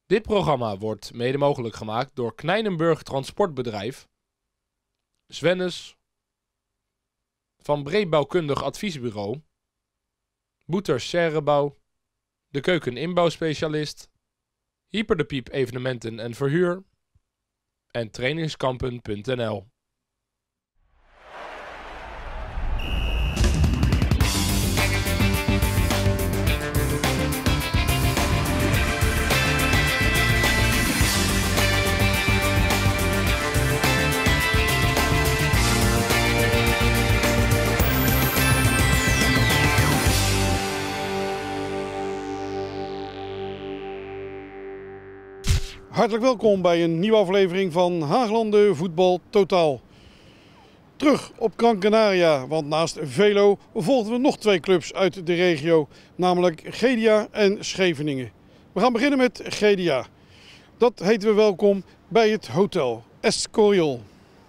Dit programma wordt mede mogelijk gemaakt door Knijnenburg Transportbedrijf, Swennes, Van Breedbouwkundig Adviesbureau, Boeters Serrebouw, De Keukeninbouwspecialist, Hyper de Piep Evenementen en Verhuur en trainingskampen.nl. Hartelijk welkom bij een nieuwe aflevering van Haaglanden Voetbal Totaal. Terug op Gran Canaria, want naast Velo volgden we nog twee clubs uit de regio, namelijk GDA en Scheveningen. We gaan beginnen met GDA. Dat heten we welkom bij het hotel Escorial.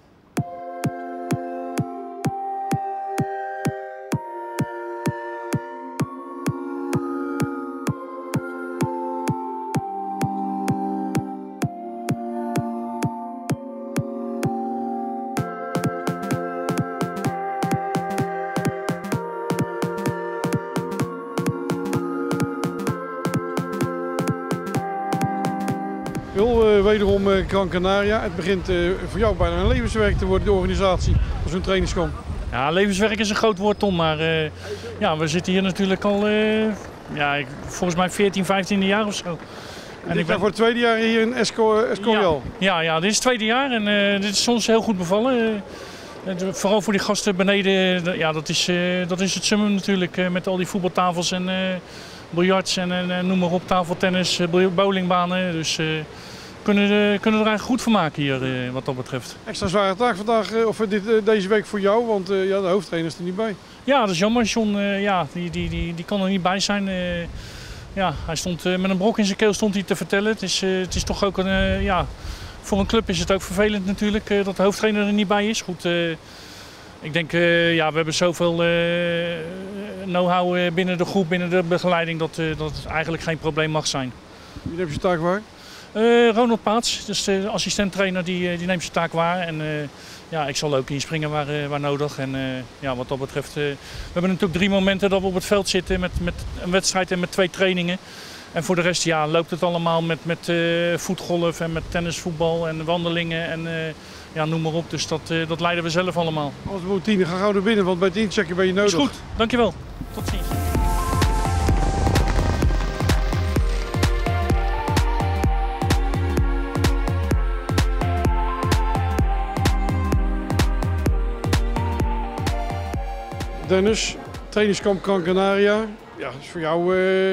Wederom Gran Canaria. Het begint voor jou bijna een levenswerk te worden, de organisatie van zo'n trainingskamp. Ja, levenswerk is een groot woord, Tom, maar ja, we zitten hier natuurlijk al volgens mij 14, 15 jaar of zo. En ik ben voor het tweede jaar hier in Escorial. Ja, dit is het tweede jaar en dit is ons heel goed bevallen. Vooral voor die gasten beneden, ja, dat is het summum natuurlijk, met al die voetbaltafels en biljarts en noem maar op, tafeltennis, bowlingbanen. Dus kunnen er eigenlijk goed van maken hier wat dat betreft. Extra zware taak vandaag, of deze week voor jou, want de hoofdtrainer is er niet bij. Ja, dat is jammer. John, die kan er niet bij zijn. Hij stond met een brok in zijn keel te vertellen. Het is toch ook voor een club is het ook vervelend natuurlijk dat de hoofdtrainer er niet bij is. Goed, ik denk, we hebben zoveel know-how binnen de groep, binnen de begeleiding, dat het eigenlijk geen probleem mag zijn. Wie neemt je taak waar? Ronald Paats, dus de assistent-trainer, die neemt zijn taak waar. En ik zal ook inspringen waar nodig. En wat dat betreft, we hebben natuurlijk 3 momenten dat we op het veld zitten met een wedstrijd en met 2 trainingen. En voor de rest loopt het allemaal met voetgolf en met tennisvoetbal en wandelingen en noem maar op. Dus dat leiden we zelf allemaal. Als we routine gaan gauw naar binnen, want bij het inchecken ben je nodig. Is goed, dankjewel. Tot ziens. Dennis, trainingskamp Gran Canaria. Ja, dat is voor jou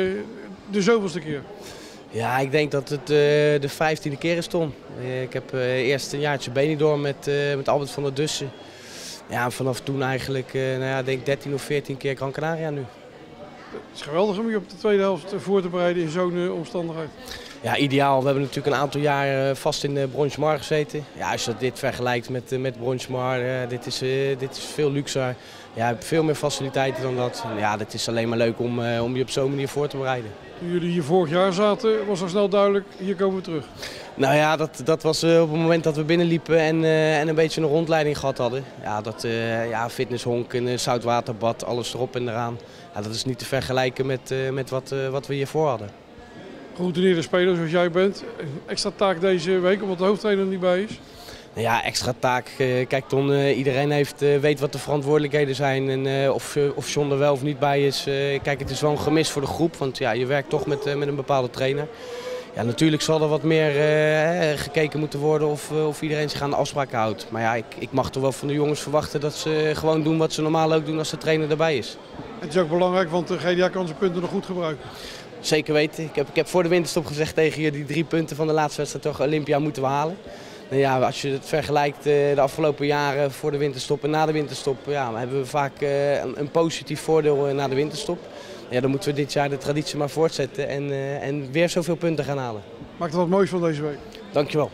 de zoveelste keer. Ja, ik denk dat het de 15e keer is, Tom. Ik heb eerst een jaartje Benidorm met Albert van der Dussen. Ja, vanaf toen eigenlijk, denk ik 13 of 14 keer Gran Canaria nu. Het is geweldig om je op de tweede helft voor te bereiden in zo'n omstandigheid. Ja, ideaal. We hebben natuurlijk een aantal jaar vast in Bronxmar gezeten. Ja, als je dit vergelijkt met Bronxmar, dit is veel luxer. Ja, je hebt veel meer faciliteiten dan dat. En ja, het is alleen maar leuk om je op zo'n manier voor te bereiden. Toen jullie hier vorig jaar zaten, was al snel duidelijk, hier komen we terug. Nou ja, dat was op het moment dat we binnenliepen en een beetje een rondleiding gehad hadden. Ja, fitnesshonk, een zoutwaterbad, alles erop en eraan. Ja, dat is niet te vergelijken met wat we hiervoor hadden. Geroutineerde speler zoals jij bent. Extra taak deze week, omdat de hoofdtrainer er niet bij is. Ja, extra taak. Kijk Ton, iedereen weet wat de verantwoordelijkheden zijn en of John er wel of niet bij is. Kijk, het is wel een gemis voor de groep, want ja, je werkt toch met een bepaalde trainer. Ja, natuurlijk zal er wat meer gekeken moeten worden of iedereen zich aan de afspraken houdt. Maar ja, ik mag toch wel van de jongens verwachten dat ze gewoon doen wat ze normaal ook doen als de trainer erbij is. Het is ook belangrijk, want de GDA kan zijn punten nog goed gebruiken. Zeker weten. Ik heb voor de winterstop gezegd tegen je, die 3 punten van de laatste wedstrijd toch Olympia moeten we halen. Nou ja, als je het vergelijkt de afgelopen jaren voor de winterstop en na de winterstop, hebben we vaak een positief voordeel na de winterstop. Ja, dan moeten we dit jaar de traditie maar voortzetten en weer zoveel punten gaan halen. Maak er wat moois van deze week. Dankjewel.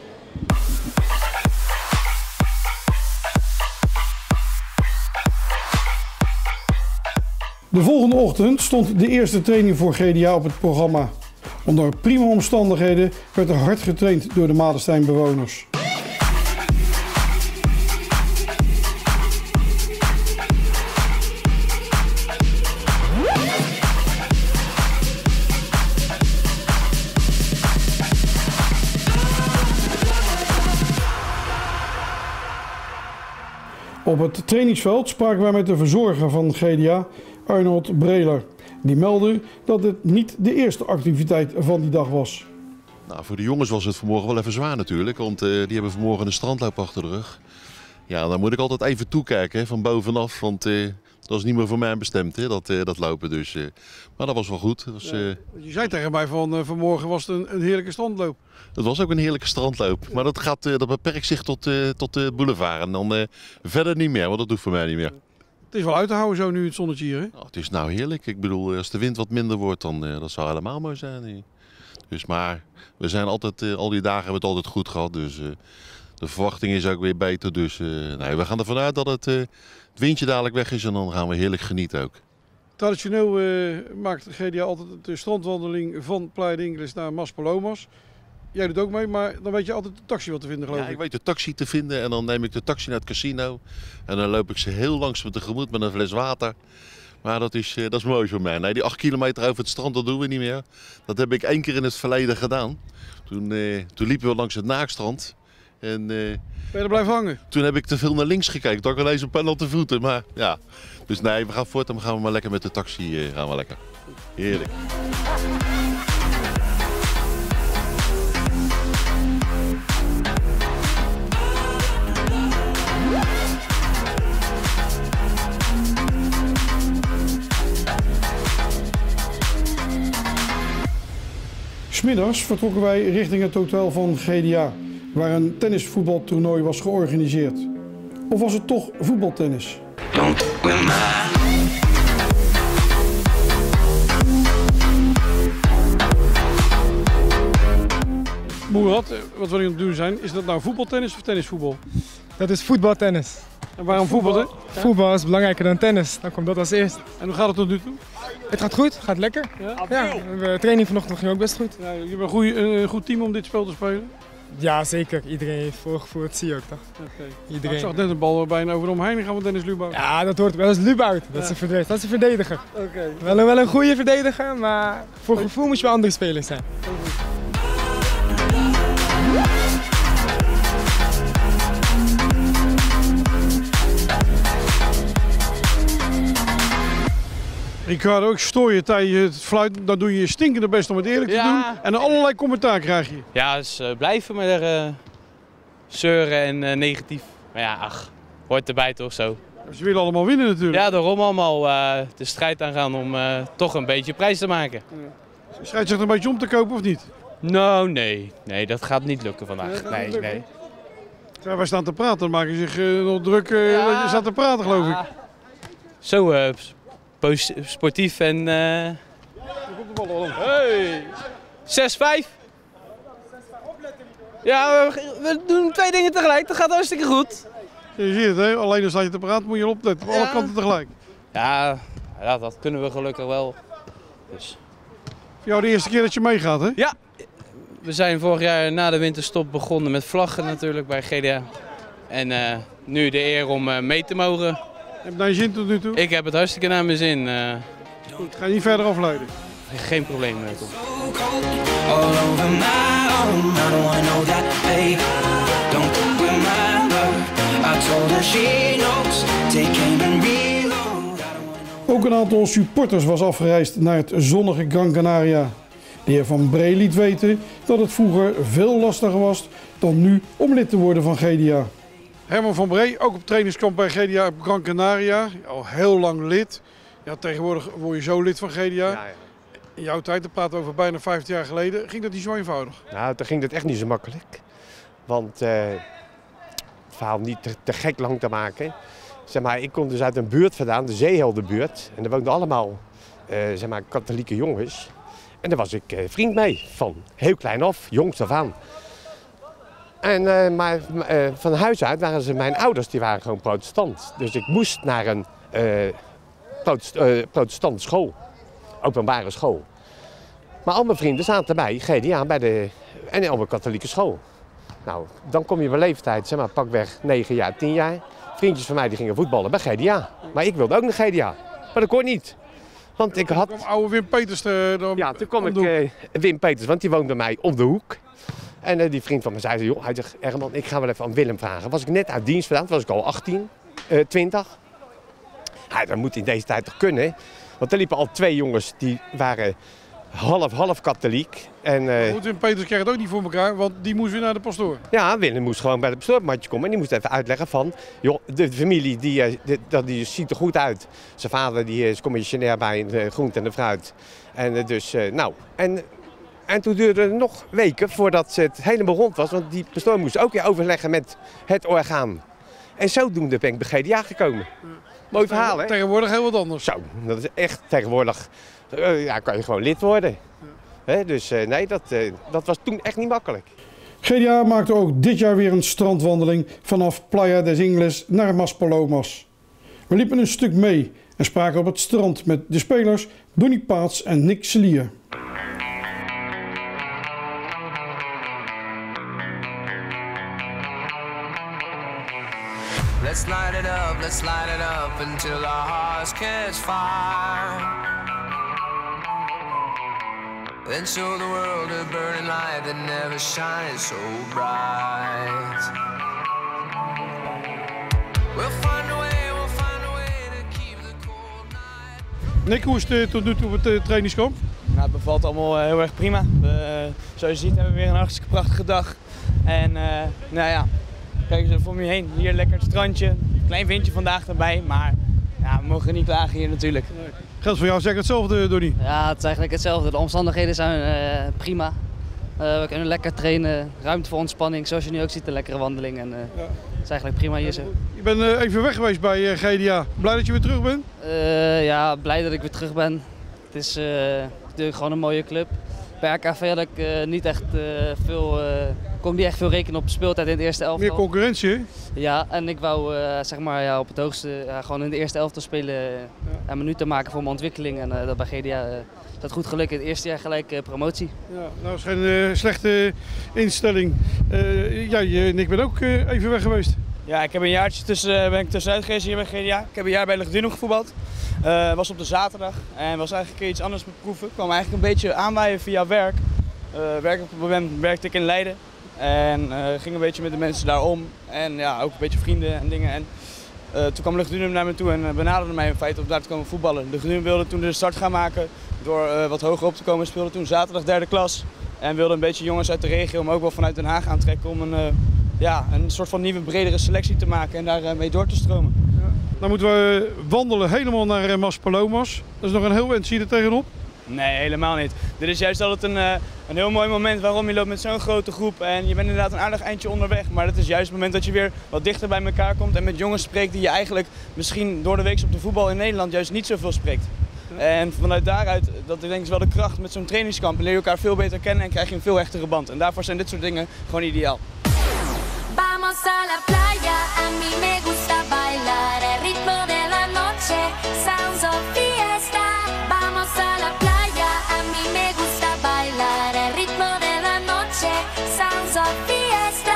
De volgende ochtend stond de eerste training voor GDA op het programma. Onder prima omstandigheden werd er hard getraind door de Madenstein-bewoners. Op het trainingsveld spraken wij met de verzorger van GDA, Arnold Breler. Die meldde dat het niet de eerste activiteit van die dag was. Nou, voor de jongens was het vanmorgen wel even zwaar natuurlijk, want die hebben vanmorgen een strandloop achter de rug. Ja, dan moet ik altijd even toekijken van bovenaf, want dat is niet meer voor mij bestemd, hè, dat lopen. Dus, maar dat was wel goed. Dat was, je zei tegen mij vanmorgen was het een heerlijke strandloop. Het was ook een heerlijke strandloop, maar dat beperkt zich tot de boulevard en dan verder niet meer, want dat doet voor mij niet meer. Het is wel uit te houden zo nu het zonnetje hier, hè? Nou, het is nou heerlijk. Ik bedoel, als de wind wat minder wordt, dan dat zou helemaal mooi zijn. Dus, maar we zijn altijd, al die dagen hebben we het altijd goed gehad, dus de verwachting is ook weer beter. Dus nee, we gaan ervan uit dat het windje dadelijk weg is en dan gaan we heerlijk genieten ook. Traditioneel maakt GDA altijd de strandwandeling van Playa de Ingles naar Maspalomas. Jij doet ook mee, maar dan weet je altijd de taxi wat te vinden, geloof ik. Ja, ik weet de taxi te vinden en dan neem ik de taxi naar het casino. En dan loop ik ze heel langzaam tegemoet met een fles water. Maar dat is mooi voor mij. Nee, die 8 kilometer over het strand, dat doen we niet meer. Dat heb ik 1 keer in het verleden gedaan. Toen liepen we langs het Naakstrand. En, ben je er blijven hangen? Toen heb ik te veel naar links gekeken. Toen had ik ineens een pen op de voeten. Maar ja, dus nee, we gaan voort en dan gaan we maar lekker met de taxi. Gaan we lekker. Heerlijk. Smiddags vertrokken wij richting het hotel van GDA, waar een tennisvoetbaltoernooi was georganiseerd. Of was het toch voetbaltennis? Moerad, wat we nu aan het doen zijn, is dat nou voetbaltennis of tennisvoetbal? Dat is voetbaltennis. En waarom voetballen? Voetbal is belangrijker dan tennis, dan komt dat als eerst. En hoe gaat het tot nu toe? Het gaat goed, gaat lekker. Ja, de training vanochtend ging ook best goed. Ja, je hebt een goed team om dit spel te spelen? Ja, zeker. Iedereen heeft voorgevoerd, zie je ook toch? Okay. Iedereen. Ik zag net een bal bijna over de omheining gaan van Dennis Lubboud. Ja, dat hoort wel. Dat is Lubboud. Dat is een verdediger. Okay. Wel een goede verdediger, maar voor gevoel moet je wel andere spelers zijn. Ricardo, ik stoor je tijdens het fluiten, dan doe je je stinkende best om het eerlijk te doen. En allerlei commentaar krijg je. Ja, dus blijven maar zeuren en negatief. Maar ja, ach, hoort erbij toch zo. Ze willen allemaal winnen natuurlijk. Ja, daarom allemaal de strijd aangaan om toch een beetje prijs te maken. Ja. Scheidsrechter een beetje om te kopen of niet? Nou, nee, dat gaat niet lukken vandaag. Nee. Ja, wij staan te praten, dan maken ze zich nog druk. Je staat te praten, geloof ik. Zo sportief en... Daar komt de bal al. Hey! 6-5. Ja, we doen 2 dingen tegelijk, dat gaat hartstikke goed. Je ziet het, hè? Alleen als je te praten moet je opletten, op alle kanten tegelijk. Ja, dat kunnen we gelukkig wel. Dus. Voor jou de eerste keer dat je meegaat, hè? Ja, we zijn vorig jaar na de winterstop begonnen met vlaggen natuurlijk bij GDA. En nu de eer om mee te mogen. Heb je naar je zin tot nu toe? Ik heb het hartstikke naar mijn zin. Goed, ga je niet verder afleiden? Geen probleem, Tom. Ook een aantal supporters was afgereisd naar het zonnige Gran Canaria. De heer Van Bree liet weten dat het vroeger veel lastiger was dan nu om lid te worden van GDA. Herman van Bree, ook op trainingskamp bij GDA op Gran Canaria. Al heel lang lid. Ja, tegenwoordig word je zo lid van GDA. Ja. In jouw tijd, daar praten we over bijna 15 jaar geleden, ging dat niet zo eenvoudig? Nou, toen ging dat echt niet zo makkelijk. Want het verhaal niet te gek lang te maken. Zeg maar, ik kom dus uit een buurt vandaan, de Zeeheldenbuurt. En daar woonden allemaal zeg maar, katholieke jongens. En daar was ik vriend mee, van heel klein af, jongs af aan. En, maar van huis uit waren ze, mijn ouders die waren gewoon protestant. Dus ik moest naar een protestante school, openbare school. Maar al mijn vrienden zaten bij GDA en op een katholieke school. Nou, dan kom je bij leeftijd, zeg maar pakweg 9 jaar, 10 jaar. Vriendjes van mij die gingen voetballen bij GDA. Maar ik wilde ook naar GDA. Maar dat kon niet. Want ik had... Toen kwam oude Wim Peters toen kwam ik Wim Peters, want die woonde bij mij om de hoek. En die vriend van me zei, joh, hij zegt, Herman, ik ga wel even aan Willem vragen. Was ik net uit dienst vandaan, was ik al 18, 20. Ja, dat moet in deze tijd toch kunnen. Want er liepen al 2 jongens die waren half katholiek. Goed, Wim Peters kreeg het ook niet voor elkaar, want die moest weer naar de pastoor. Ja, Willem moest gewoon bij de pastoormatje komen en die moest even uitleggen van, joh, de familie die ziet er goed uit. Zijn vader die is commissionair bij de groente en de fruit. En En toen duurde het nog weken voordat het helemaal rond was, want die pastoor moest ook weer overleggen met het orgaan. En zodoende ben ik bij GDA gekomen. Mooi verhaal, hè? Tegenwoordig heel wat anders. Zo, dat is echt tegenwoordig, kan je gewoon lid worden. Ja. Dus nee, dat was toen echt niet makkelijk. GDA maakte ook dit jaar weer een strandwandeling vanaf Playa des Ingles naar Maspalomas. We liepen een stuk mee en spraken op het strand met de spelers Donny Paats en Nick Selier. Let's light it up until our hearts catch fire. Then show the world a burning light that never shines so bright. We'll find a way to keep the cold night. Nick, hoe is het tot nu toe op het trainingskamp? Nou, het bevalt allemaal heel erg prima. Zoals je ziet hebben we weer een hartstikke prachtige dag. En nou ja, kijk eens even om je heen. Hier lekker het strandje. Klein windje vandaag erbij, maar ja, we mogen niet klagen hier natuurlijk. Geldt voor jou zeker hetzelfde, Donny? Ja, het is eigenlijk hetzelfde. De omstandigheden zijn prima. We kunnen lekker trainen, ruimte voor ontspanning. Zoals je nu ook ziet, een lekkere wandeling. En, het is eigenlijk prima hier zo. Je bent even weg geweest bij GDA. Blij dat je weer terug bent? Ja, blij dat ik weer terug ben. Het is natuurlijk gewoon een mooie club. Bij RKV had ik niet echt kon niet echt veel rekenen op speeltijd in het eerste elftal. Meer concurrentie, hè? Ja, en ik wou zeg maar, ja, op het hoogste gewoon in de eerste elftal spelen en minuten maken voor mijn ontwikkeling. En dat bij GDA is dat goed gelukt. Het eerste jaar gelijk promotie. Ja, nou, dat is geen slechte instelling. Nick, bent ook even weg geweest. Ja, ik heb een jaartje ben ik tussenuit geweest hier bij GDA. Ik heb een jaar bij Legdunum gevoetbald. Was op de zaterdag en was eigenlijk iets anders met proeven. Ik kwam eigenlijk een beetje aanwaaien via werk. Op het moment werkte ik in Leiden en ging een beetje met de mensen daar om. En ja, ook een beetje vrienden en dingen. En toen kwam Legdunum naar me toe en benaderde mij in feite om daar te komen voetballen. Legdunum wilde toen de start gaan maken door wat hoger op te komen. Speelde toen zaterdag derde klas en wilde een beetje jongens uit de regio, maar ook wel vanuit Den Haag aantrekken om een soort van nieuwe, bredere selectie te maken en daar mee door te stromen. Dan moeten we wandelen helemaal naar Maspalomas. Dat is nog een heel eind. Zie je er tegenop? Nee, helemaal niet. Dit is juist altijd een heel mooi moment waarom je loopt met zo'n grote groep. En je bent inderdaad een aardig eindje onderweg. Maar het is juist het moment dat je weer wat dichter bij elkaar komt en met jongens spreekt die je eigenlijk misschien door de week op de voetbal in Nederland juist niet zoveel spreekt. En vanuit daaruit, dat denk ik wel de kracht met zo'n trainingskamp. Leer je elkaar veel beter kennen en krijg je een veel hechtere band. En daarvoor zijn dit soort dingen gewoon ideaal. Vamos a la playa, a mí me gusta bailar el ritmo de la noche, sounds of fiesta. Vamos a la playa, a mí me gusta bailar el ritmo de la noche, sounds of fiesta.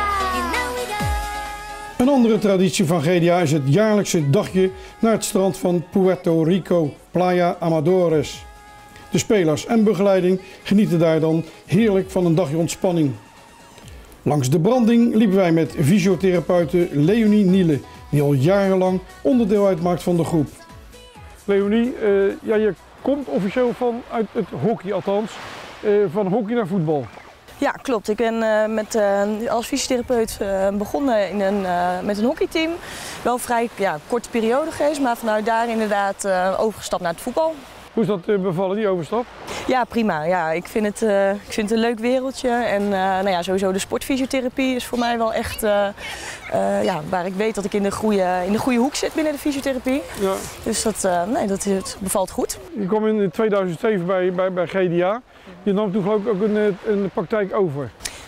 Een andere traditie van GDA is het jaarlijkse dagje naar het strand van Puerto Rico, Playa Amadores. De spelers en begeleiding genieten daar dan heerlijk van een dagje ontspanning. Langs de branding liepen wij met fysiotherapeute Leonie Niele, die al jarenlang onderdeel uitmaakt van de groep. Leonie, je komt officieel uit het hockey, althans, van hockey naar voetbal. Ja, klopt. Ik ben als fysiotherapeut begonnen met een hockeyteam. Wel een vrij korte periode geweest, maar vanuit daar inderdaad overgestapt naar het voetbal. Hoe is dat bevallen, die overstap? Ja, prima. Ja, ik vind het een leuk wereldje. En sowieso de sportfysiotherapie is voor mij wel echt waar ik weet dat ik in de goede hoek zit binnen de fysiotherapie. Ja. Dus dat bevalt goed. Je kwam in 2007 bij GDA. Je nam toen geloof ik ook een praktijk over.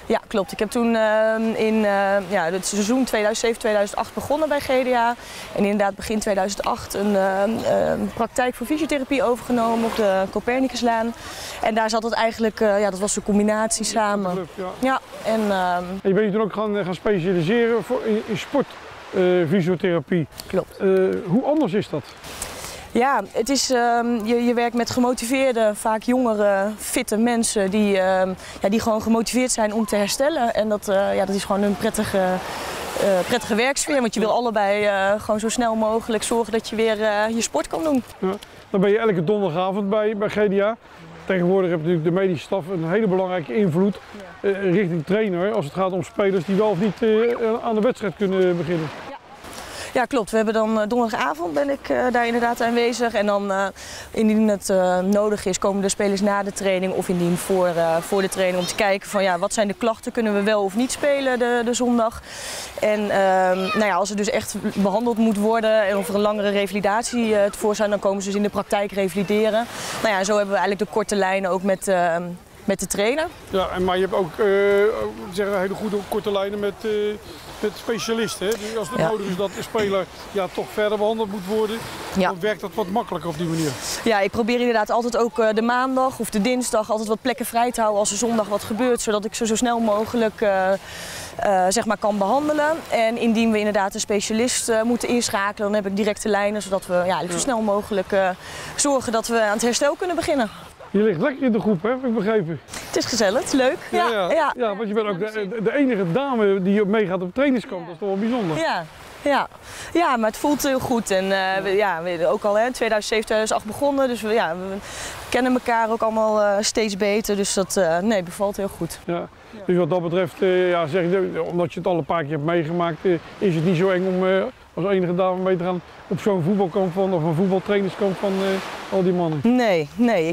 Ja, klopt. Ik heb toen in het seizoen 2007-2008 begonnen bij GDA. En inderdaad begin 2008 een praktijk voor fysiotherapie overgenomen op de Copernicuslaan. En daar zat het eigenlijk, dat was een combinatie samen. Club, ja. En je bent je toen ook gaan specialiseren in sportfysiotherapie. Klopt. Hoe anders is dat? Ja, het is, je werkt met gemotiveerde, vaak jongere, fitte mensen die gewoon gemotiveerd zijn om te herstellen. En dat is gewoon een prettige werksfeer, want je wil allebei gewoon zo snel mogelijk zorgen dat je weer je sport kan doen. Ja, dan ben je elke donderdagavond bij GDA. Tegenwoordig heeft natuurlijk de medische staf een hele belangrijke invloed richting trainer als het gaat om spelers die wel of niet aan de wedstrijd kunnen beginnen. Ja, klopt. We hebben dan donderdagavond ben ik daar inderdaad aanwezig. En dan indien het nodig is, komen de spelers na de training of indien voor de training om te kijken van wat zijn de klachten, kunnen we wel of niet spelen de zondag. En als er dus echt behandeld moet worden en of er een langere revalidatie het voor zijn, dan komen ze dus in de praktijk revalideren. En zo hebben we eigenlijk de korte lijnen ook met de trainer. Ja, maar je hebt ook hele goede korte lijnen met specialisten. Hè? Dus als het nodig is dat de speler toch verder behandeld moet worden, dan werkt dat wat makkelijker op die manier. Ja, ik probeer inderdaad altijd ook de maandag of de dinsdag altijd wat plekken vrij te houden als er zondag wat gebeurt, zodat ik ze zo snel mogelijk kan behandelen. En indien we inderdaad een specialist moeten inschakelen, dan heb ik directe lijnen, zodat we zo snel mogelijk zorgen dat we aan het herstel kunnen beginnen. Je ligt lekker in de groep, hè? Heb ik begrepen. Het is gezellig, het is leuk. Ja, want je bent ook de enige dame die meegaat op trainingskamp. Dat is toch wel bijzonder. Ja, maar het voelt heel goed. En ook al in 2007, 2008 begonnen, dus we kennen elkaar ook allemaal steeds beter. Dus dat bevalt heel goed. Ja. Dus wat dat betreft, omdat je het al een paar keer hebt meegemaakt, is het niet zo eng om als enige dame mee te gaan op zo'n voetbalkamp of een voetbaltrainingskamp van al die mannen? Nee,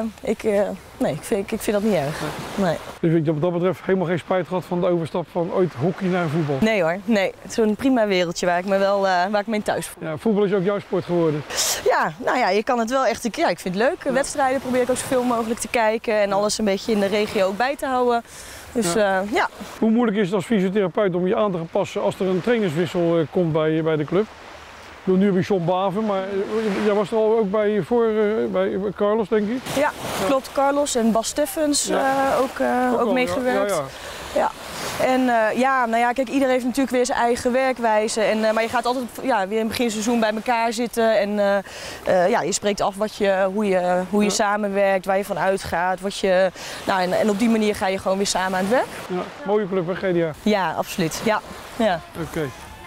ik vind dat niet erg. Nee. Dus ik heb wat dat betreft helemaal geen spijt gehad van de overstap van ooit hockey naar voetbal? Nee hoor, nee. Het is een prima wereldje waar ik me in thuis voel. Ja, voetbal is ook jouw sport geworden? Ja, je kan het wel echt, ik vind het leuk. Wedstrijden probeer ik ook zoveel mogelijk te kijken en alles een beetje in de regio ook bij te houden. Dus, Hoe moeilijk is het als fysiotherapeut om je aan te passen als er een trainerswissel komt bij de club? Nu heb je John Bave, maar jij was er al ook bij Carlos, denk ik? Ja, klopt. Carlos en Bas Steffens ook meegewerkt. Ja. En kijk, iedereen heeft natuurlijk weer zijn eigen werkwijze. Maar je gaat altijd weer in het beginseizoen bij elkaar zitten. En je spreekt af hoe je samenwerkt, waar je van uitgaat. En op die manier ga je gewoon weer samen aan het werk. Ja, mooie club, hè, GDA? Ja, absoluut. Ja. Oké.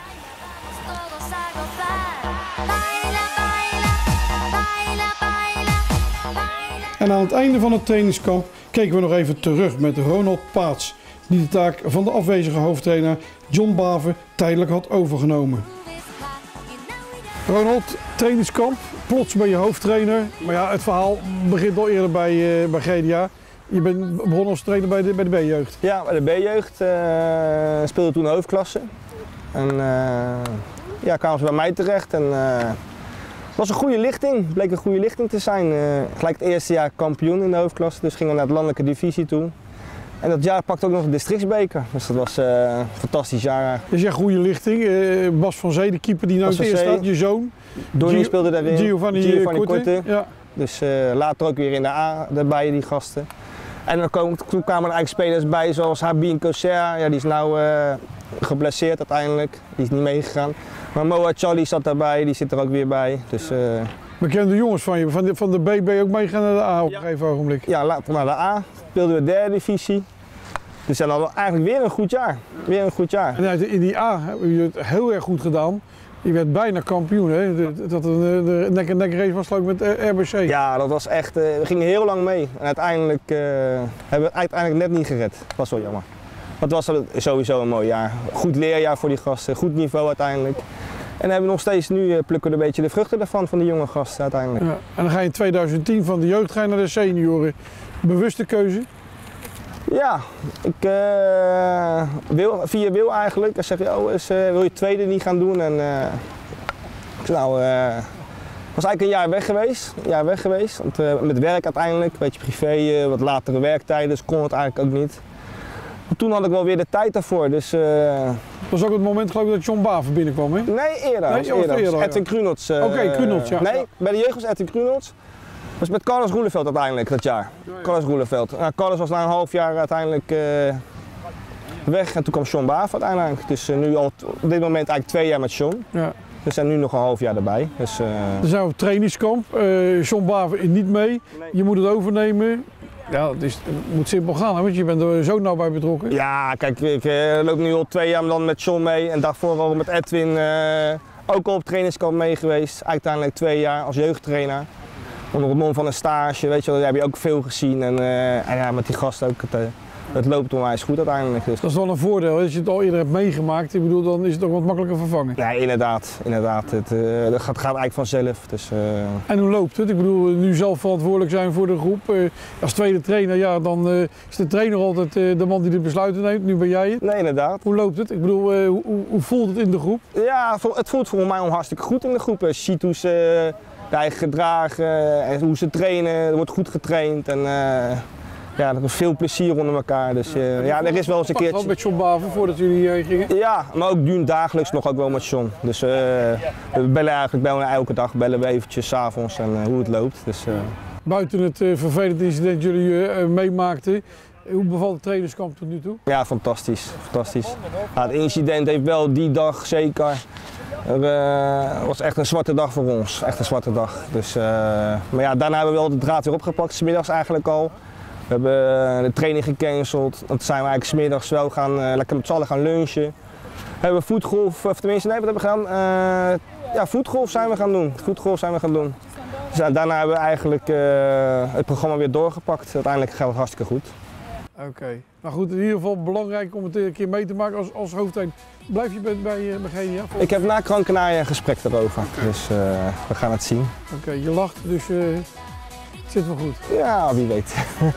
En aan het einde van het trainingskamp keken we nog even terug met Ronald Paats, die de taak van de afwezige hoofdtrainer John Bave tijdelijk had overgenomen. Ronald, trainingskamp, plots ben je hoofdtrainer, maar het verhaal begint al eerder bij GDA. Je bent begonnen als trainer bij de B-jeugd. Ja, bij de B-jeugd speelde toen hoofdklasse. En kwamen ze bij mij terecht. En, het was een goede lichting, bleek een goede lichting te zijn. Gelijk het eerste jaar kampioen in de hoofdklasse, dus gingen we naar de landelijke divisie toe. En dat jaar pakte ook nog de districtsbeker, dus dat was een fantastisch jaar eigenlijk. Dus ja, goede lichting. Bas van Zee, de keeper die nou het eerst staat, je zoon. Donnie speelde daarin, Giovanni Korte. Ja. Dus later ook weer in de A erbij, die gasten. En toen kwamen er eigenlijk spelers bij zoals Habin Kosser, ja, die is nou geblesseerd uiteindelijk, die is niet meegegaan. Maar Moa Charlie zat daarbij, die zit er ook weer bij. Dus, bekende jongens van je, van de B ben je ook meegegaan naar de A op een gegeven ogenblik? Ja, later naar de A, speelden we derde divisie. Dus dan hadden we eigenlijk weer een goed jaar. En in die A heb je het heel erg goed gedaan. Je werd bijna kampioen, hè? Dat een nek-en-nek race was ook met RBC. Ja, dat was echt, we gingen heel lang mee. En uiteindelijk hebben we het net niet gered. Dat was wel jammer. Maar het was sowieso een mooi jaar. Goed leerjaar voor die gasten, goed niveau uiteindelijk. En hebben we nog steeds, nu plukken we een beetje de vruchten daarvan, van die jonge gasten uiteindelijk. Ja, en dan ga je in 2010 van de jeugd naar de senioren. Bewuste keuze? Ja, ik via Wil eigenlijk. Dan zeg je, wil je tweede niet gaan doen? En ik zei, was eigenlijk een jaar weg geweest. Want, met werk uiteindelijk, een beetje privé, wat latere werktijden, dus kon het eigenlijk ook niet. toen had ik wel weer de tijd daarvoor. Dus, dat was ook het moment geloof ik dat John Baver binnenkwam, hè? Nee, eerder. Eerder Edwin Krunots. Oké, Krunots, ja. Nee, bij de jeugd was Edwin Krunots. Dat was met Carlos Roeleveld uiteindelijk dat jaar. Carlos Roeleveld. Carlos was na een half jaar uiteindelijk weg en toen kwam John Baver uiteindelijk. Dus nu al op dit moment eigenlijk 2 jaar met John. Ja. We zijn nu nog een half jaar erbij. Dus, We zijn op trainingskamp. John Baver is niet mee. Nee. Je moet het overnemen. Ja, het moet simpel gaan, hè? Want je bent er zo nauw bij betrokken. Ja, kijk, ik loop nu al 2 jaar dan met John mee en daarvoor al met Edwin ook al op trainingskamp mee geweest. Uiteindelijk 2 jaar als jeugdtrainer. Onder het mom van een stage, weet je wel, daar heb je ook veel gezien. En ja, met die gasten ook. Het loopt onwijs goed uiteindelijk. Dus. Dat is wel een voordeel, als je het al eerder hebt meegemaakt. Ik bedoel, dan is het ook wat makkelijker vervangen. Nee, inderdaad. Het gaat eigenlijk vanzelf. Dus, En hoe loopt het? Ik bedoel, nu zelf verantwoordelijk zijn voor de groep. Als tweede trainer, ja, dan is de trainer altijd de man die de besluiten neemt. Nu ben jij het. Nee, inderdaad. Hoe loopt het? Ik bedoel, hoe voelt het in de groep? Ja, het voelt voor mij hartstikke goed in de groep. Je ziet hoe ze eigen gedragen en hoe ze trainen. Er wordt goed getraind. En, ja, er is veel plezier onder elkaar. Dus ja, er is wel eens een keertje. Wat met John Baver voordat jullie gingen? Ja, maar ook nu dagelijks nog ook wel met John. Dus we bellen eigenlijk elke dag bellen we eventjes 's avonds en hoe het loopt. Dus, Buiten het vervelende incident dat jullie meemaakten, hoe bevalt het trainingskamp tot nu toe? Ja, fantastisch. Fantastisch. Ja, het incident heeft wel die dag zeker. Het was echt een zwarte dag voor ons. Echt een zwarte dag. Dus, maar ja, daarna hebben we wel de draad weer opgepakt, 's middags eigenlijk al. We hebben de training gecanceld. Dan zijn we eigenlijk 's middags wel gaan lekker met z'n allen gaan lunchen. We hebben voetgolf, of tenminste nee, wat hebben we gedaan? Ja, voetgolf zijn we gaan doen. Dus daarna hebben we eigenlijk het programma weer doorgepakt. Uiteindelijk gaat het hartstikke goed. Oké. Nou goed, in ieder geval belangrijk om het een keer mee te maken als hoofdtrainer. Blijf je bij Genia? Ik heb na Gran Canaria een gesprek daarover. Dus we gaan het zien. Oké, je lacht, dus het zit wel goed. Ja, wie weet.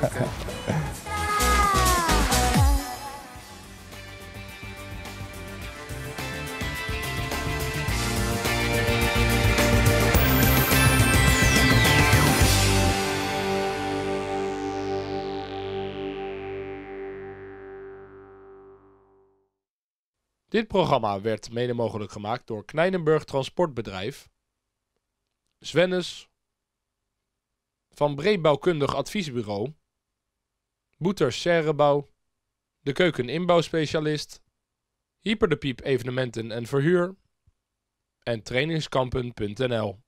Dit programma werd mede mogelijk gemaakt door Knijnenburg Transportbedrijf, Svennes, Van Breedbouwkundig Adviesbureau, Boeters Serrebouw, De Keukeninbouwspecialist, Hyper de Piep Evenementen en Verhuur en Trainingskampen.nl.